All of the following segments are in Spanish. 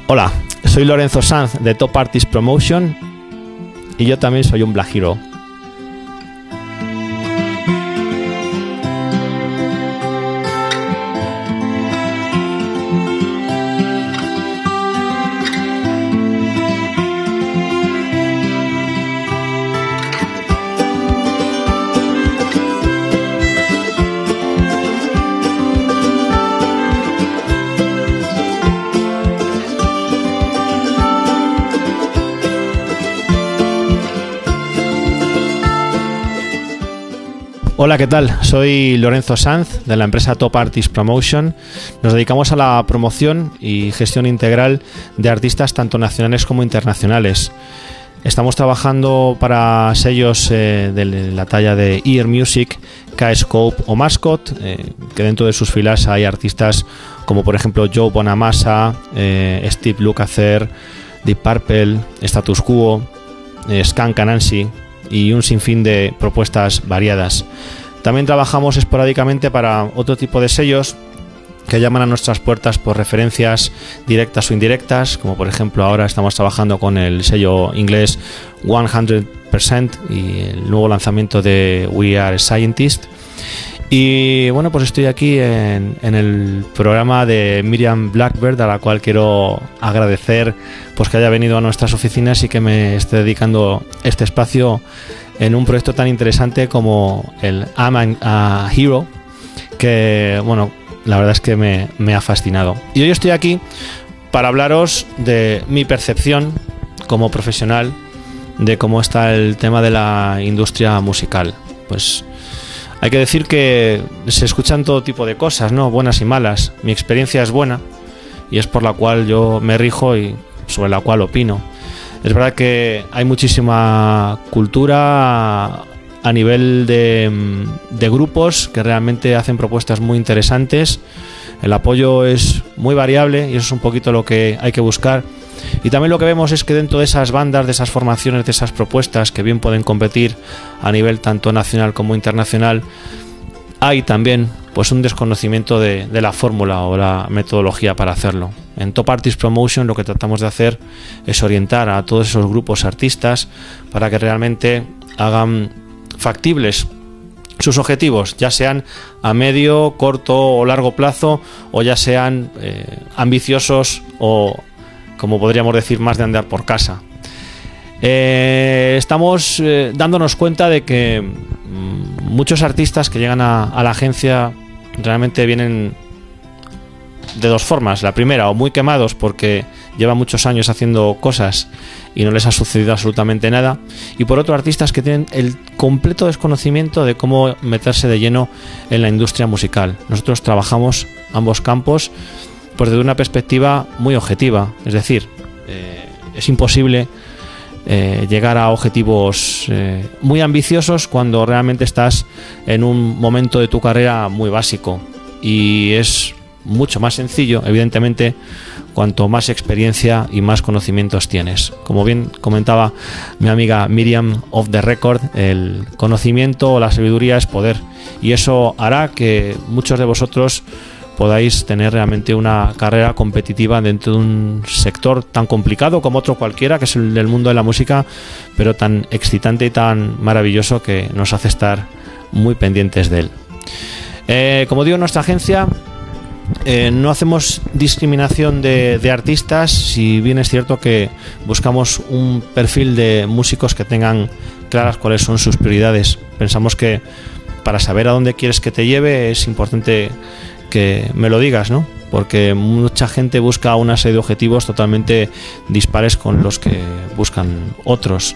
Hola, soy Lorenzo Sanz de Top Artist Promotion y yo también soy un Black Hero. Hola, ¿qué tal? Soy Lorenzo Sanz de la empresa Top Artist Promotion. Nos dedicamos a la promoción y gestión integral de artistas tanto nacionales como internacionales. Estamos trabajando para sellos de la talla de Ear Music, K-Scope o Mascot, que dentro de sus filas hay artistas como por ejemplo Joe Bonamassa, Steve Lukather, Deep Purple, Status Quo, Skunk Anansi y un sinfín de propuestas variadas. También trabajamos esporádicamente para otro tipo de sellos que llaman a nuestras puertas por referencias directas o indirectas, como por ejemplo ahora estamos trabajando con el sello inglés 100% y el nuevo lanzamiento de We Are Scientists. Y bueno, pues estoy aquí en el programa de Miriam Blackbird, a la cual quiero agradecer pues que haya venido a nuestras oficinas y que me esté dedicando este espacio en un proyecto tan interesante como el I'm a Hero, que bueno, la verdad es que me ha fascinado. Y hoy estoy aquí para hablaros de mi percepción como profesional de cómo está el tema de la industria musical. Pues hay que decir que se escuchan todo tipo de cosas, ¿no? Buenas y malas. Mi experiencia es buena y es por la cual yo me rijo y sobre la cual opino. Es verdad que hay muchísima cultura a nivel de grupos que realmente hacen propuestas muy interesantes. El apoyo es muy variable y eso es un poquito lo que hay que buscar. Y también lo que vemos es que dentro de esas bandas, de esas formaciones, de esas propuestas que bien pueden competir a nivel tanto nacional como internacional, hay también pues un desconocimiento de la fórmula o la metodología para hacerlo. En Top Artist Promotion lo que tratamos de hacer es orientar a todos esos grupos artistas para que realmente hagan factibles sus objetivos, ya sean a medio, corto o largo plazo, o ya sean ambiciosos o, como podríamos decir, más de andar por casa. Estamos dándonos cuenta de que muchos artistas que llegan a la agencia realmente vienen de dos formas. La primera, o muy quemados porque llevan muchos años haciendo cosas y no les ha sucedido absolutamente nada, y por otro, artistas que tienen el completo desconocimiento de cómo meterse de lleno en la industria musical. Nosotros trabajamos ambos campos pues desde una perspectiva muy objetiva, es decir, es imposible llegar a objetivos muy ambiciosos cuando realmente estás en un momento de tu carrera muy básico, y es mucho más sencillo, evidentemente, cuanto más experiencia y más conocimientos tienes. Como bien comentaba mi amiga Miriam off the record, el conocimiento o la sabiduría es poder, y eso hará que muchos de vosotros podáis tener realmente una carrera competitiva dentro de un sector tan complicado como otro cualquiera, que es el del mundo de la música, pero tan excitante y tan maravilloso que nos hace estar muy pendientes de él. Como digo, en nuestra agencia no hacemos discriminación de artistas, si bien es cierto que buscamos un perfil de músicos que tengan claras cuáles son sus prioridades. Pensamos que para saber a dónde quieres que te lleve es importante que me lo digas, ¿no? Porque mucha gente busca una serie de objetivos totalmente dispares con los que buscan otros.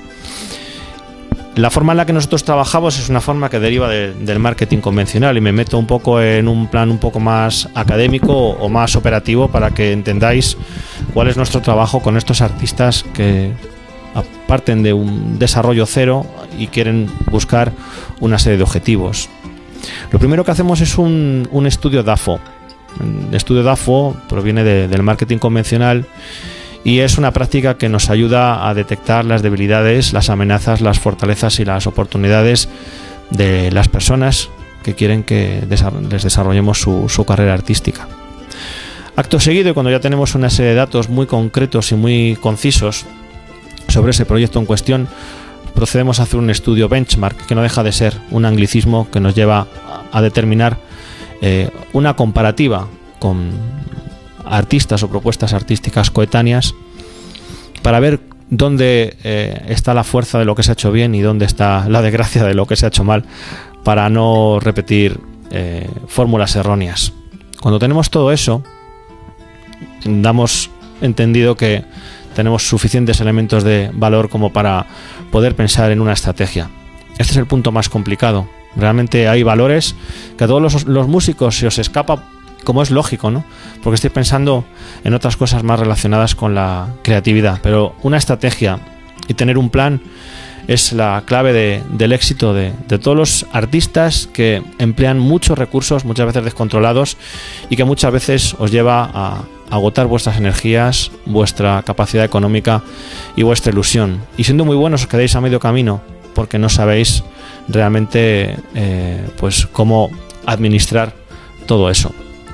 La forma en la que nosotros trabajamos es una forma que deriva del marketing convencional, y me meto un poco en un plan un poco más académico o más operativo para que entendáis cuál es nuestro trabajo con estos artistas que parten de un desarrollo cero y quieren buscar una serie de objetivos. Lo primero que hacemos es un estudio DAFO. El estudio DAFO proviene del marketing convencional y es una práctica que nos ayuda a detectar las debilidades, las amenazas, las fortalezas y las oportunidades de las personas que quieren que les desarrollemos su carrera artística. Acto seguido, y cuando ya tenemos una serie de datos muy concretos y muy concisos sobre ese proyecto en cuestión, procedemos a hacer un estudio benchmark, que no deja de ser un anglicismo que nos lleva a determinar una comparativa con artistas o propuestas artísticas coetáneas para ver dónde está la fuerza de lo que se ha hecho bien y dónde está la desgracia de lo que se ha hecho mal, para no repetir fórmulas erróneas. Cuando tenemos todo eso, damos entendido que tenemos suficientes elementos de valor como para poder pensar en una estrategia. Este es el punto más complicado. Realmente hay valores que a todos los músicos se os escapa, como es lógico, ¿no? Porque estoy pensando en otras cosas más relacionadas con la creatividad. Pero una estrategia y tener un plan es la clave del éxito de todos los artistas que emplean muchos recursos, muchas veces descontrolados, y que muchas veces os lleva a agotar vuestras energías, vuestra capacidad económica y vuestra ilusión. Y siendo muy buenos os quedáis a medio camino porque no sabéis realmente pues cómo administrar todo eso.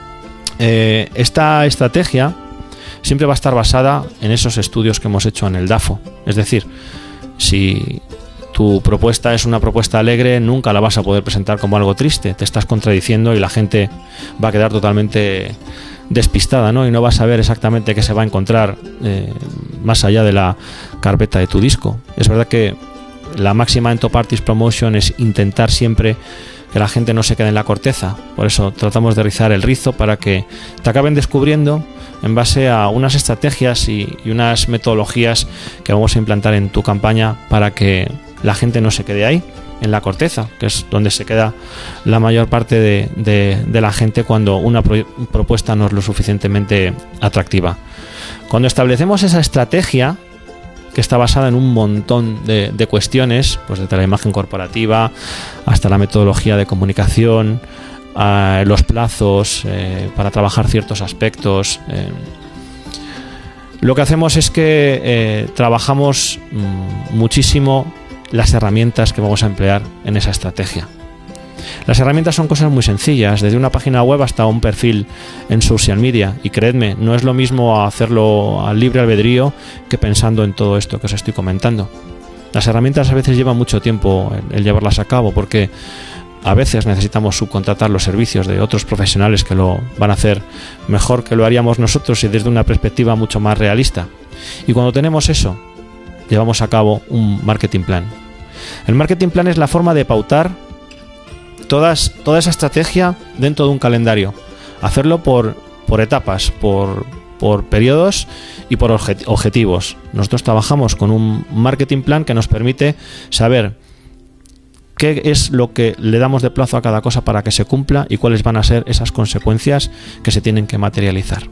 Esta estrategia siempre va a estar basada en esos estudios que hemos hecho en el DAFO. Es decir, si tu propuesta es una propuesta alegre, nunca la vas a poder presentar como algo triste. Te estás contradiciendo y la gente va a quedar totalmente despistada, ¿no? Y no va a saber exactamente qué se va a encontrar más allá de la carpeta de tu disco. Es verdad que la máxima en Top Artist Promotion es intentar siempre que la gente no se quede en la corteza. Por eso tratamos de rizar el rizo para que te acaben descubriendo en base a unas estrategias y unas metodologías que vamos a implantar en tu campaña para que la gente no se quede ahí, en la corteza, que es donde se queda la mayor parte de la gente cuando una propuesta no es lo suficientemente atractiva. Cuando establecemos esa estrategia, que está basada en un montón de cuestiones, pues desde la imagen corporativa hasta la metodología de comunicación, los plazos para trabajar ciertos aspectos, lo que hacemos es que trabajamos muchísimo las herramientas que vamos a emplear en esa estrategia. Las herramientas son cosas muy sencillas, desde una página web hasta un perfil en social media, y creedme, no es lo mismo hacerlo al libre albedrío que pensando en todo esto que os estoy comentando. Las herramientas a veces llevan mucho tiempo el llevarlas a cabo, porque a veces necesitamos subcontratar los servicios de otros profesionales que lo van a hacer mejor que lo haríamos nosotros y desde una perspectiva mucho más realista. Y cuando tenemos eso, llevamos a cabo un marketing plan. El marketing plan es la forma de pautar toda esa estrategia dentro de un calendario. Hacerlo por etapas, por periodos y por objetivos. Nosotros trabajamos con un marketing plan que nos permite saber qué es lo que le damos de plazo a cada cosa para que se cumpla y cuáles van a ser esas consecuencias que se tienen que materializar.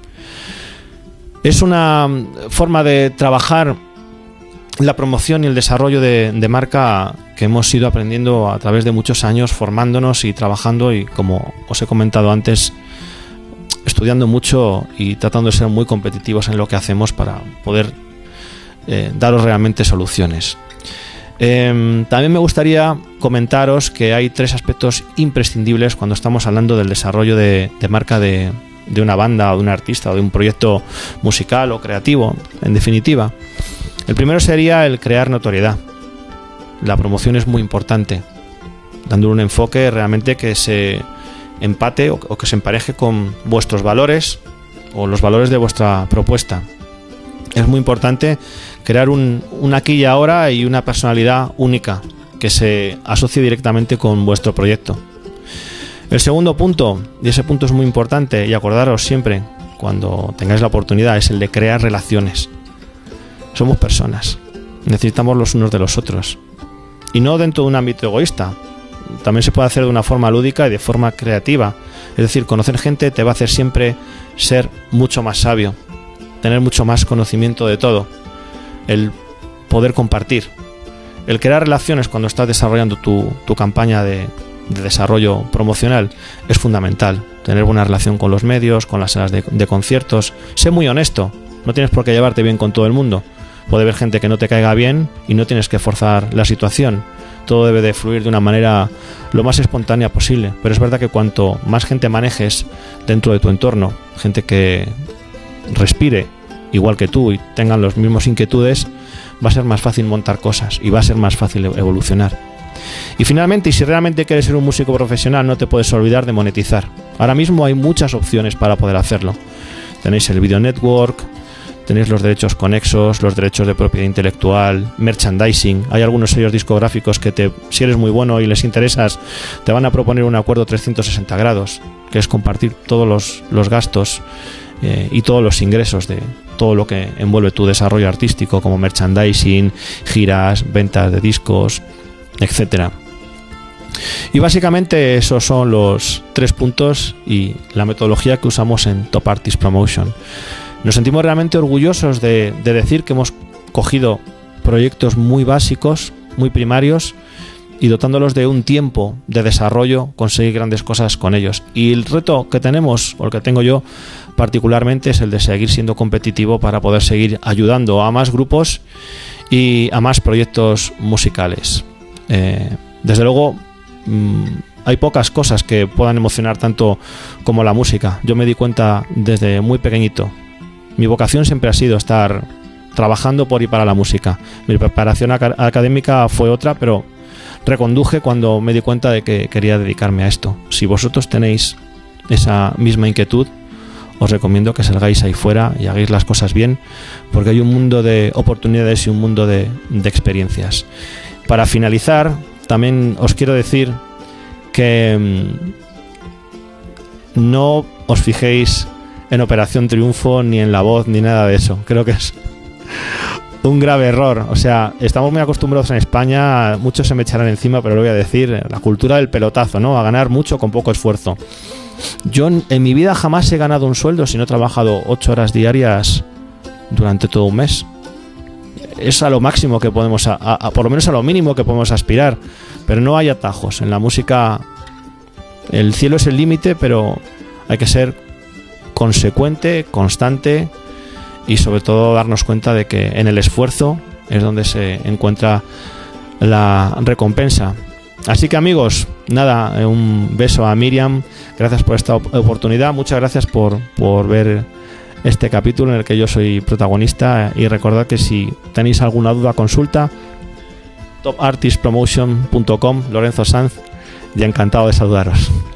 Es una forma de trabajar la promoción y el desarrollo de marca que hemos ido aprendiendo a través de muchos años, formándonos y trabajando, y como os he comentado antes, estudiando mucho y tratando de ser muy competitivos en lo que hacemos para poder daros realmente soluciones. También me gustaría comentaros que hay 3 aspectos imprescindibles cuando estamos hablando del desarrollo de marca de una banda o de un artista o de un proyecto musical o creativo, en definitiva. El primero sería el crear notoriedad. La promoción es muy importante, dándole un enfoque realmente que se empate o que se empareje con vuestros valores o los valores de vuestra propuesta. Es muy importante crear un aquí y ahora y una personalidad única que se asocie directamente con vuestro proyecto. El segundo punto, y ese punto es muy importante, y acordaros siempre cuando tengáis la oportunidad, es el de crear relaciones. Somos personas, necesitamos los unos de los otros, y no dentro de un ámbito egoísta. También se puede hacer de una forma lúdica y de forma creativa. Es decir, conocer gente te va a hacer siempre ser mucho más sabio, tener mucho más conocimiento de todo, el poder compartir, el crear relaciones cuando estás desarrollando tu campaña de desarrollo promocional es fundamental. Tener buena relación con los medios, con las salas de conciertos. Sé muy honesto, no tienes por qué llevarte bien con todo el mundo. Puede haber gente que no te caiga bien y no tienes que forzar la situación. Todo debe de fluir de una manera lo más espontánea posible. Pero es verdad que cuanto más gente manejes dentro de tu entorno, gente que respire igual que tú y tengan los mismos inquietudes, va a ser más fácil montar cosas y va a ser más fácil evolucionar. Y finalmente, y si realmente quieres ser un músico profesional, no te puedes olvidar de monetizar. Ahora mismo hay muchas opciones para poder hacerlo. Tenéis el Video Network, tenéis los derechos conexos, los derechos de propiedad intelectual, merchandising. Hay algunos sellos discográficos que si eres muy bueno y les interesas, te van a proponer un acuerdo 360 grados, que es compartir todos los gastos y todos los ingresos de todo lo que envuelve tu desarrollo artístico, como merchandising, giras, ventas de discos, etcétera. Y básicamente esos son los 3 puntos y la metodología que usamos en Top Artist Promotion. Nos sentimos realmente orgullosos de decir que hemos cogido proyectos muy básicos, muy primarios, y dotándolos de un tiempo de desarrollo, conseguir grandes cosas con ellos. Y el reto que tenemos, o el que tengo yo particularmente, es el de seguir siendo competitivo para poder seguir ayudando a más grupos y a más proyectos musicales. Desde luego, hay pocas cosas que puedan emocionar tanto como la música. Yo me di cuenta desde muy pequeñito. Mi vocación siempre ha sido estar trabajando por y para la música. Mi preparación académica fue otra, pero reconduje cuando me di cuenta de que quería dedicarme a esto. Si vosotros tenéis esa misma inquietud, os recomiendo que salgáis ahí fuera y hagáis las cosas bien, porque hay un mundo de oportunidades y un mundo de experiencias. Para finalizar, también os quiero decir que no os fijéis en Operación Triunfo, ni en La Voz, ni nada de eso. Creo que es un grave error. O sea, estamos muy acostumbrados en España, muchos se me echarán encima, pero lo voy a decir, la cultura del pelotazo, ¿no? A ganar mucho con poco esfuerzo. Yo en mi vida jamás he ganado un sueldo si no he trabajado 8 horas diarias durante todo un mes. Es a lo máximo que podemos, por lo menos a lo mínimo que podemos aspirar, pero no hay atajos. En la música el cielo es el límite, pero hay que ser consecuente, constante y sobre todo darnos cuenta de que en el esfuerzo es donde se encuentra la recompensa. Así que amigos, nada, un beso a Miriam, gracias por esta oportunidad, muchas gracias por ver este capítulo en el que yo soy protagonista, y recordad que si tenéis alguna duda, consulta topartistpromotion.com. Lorenzo Sanz, y encantado de saludaros.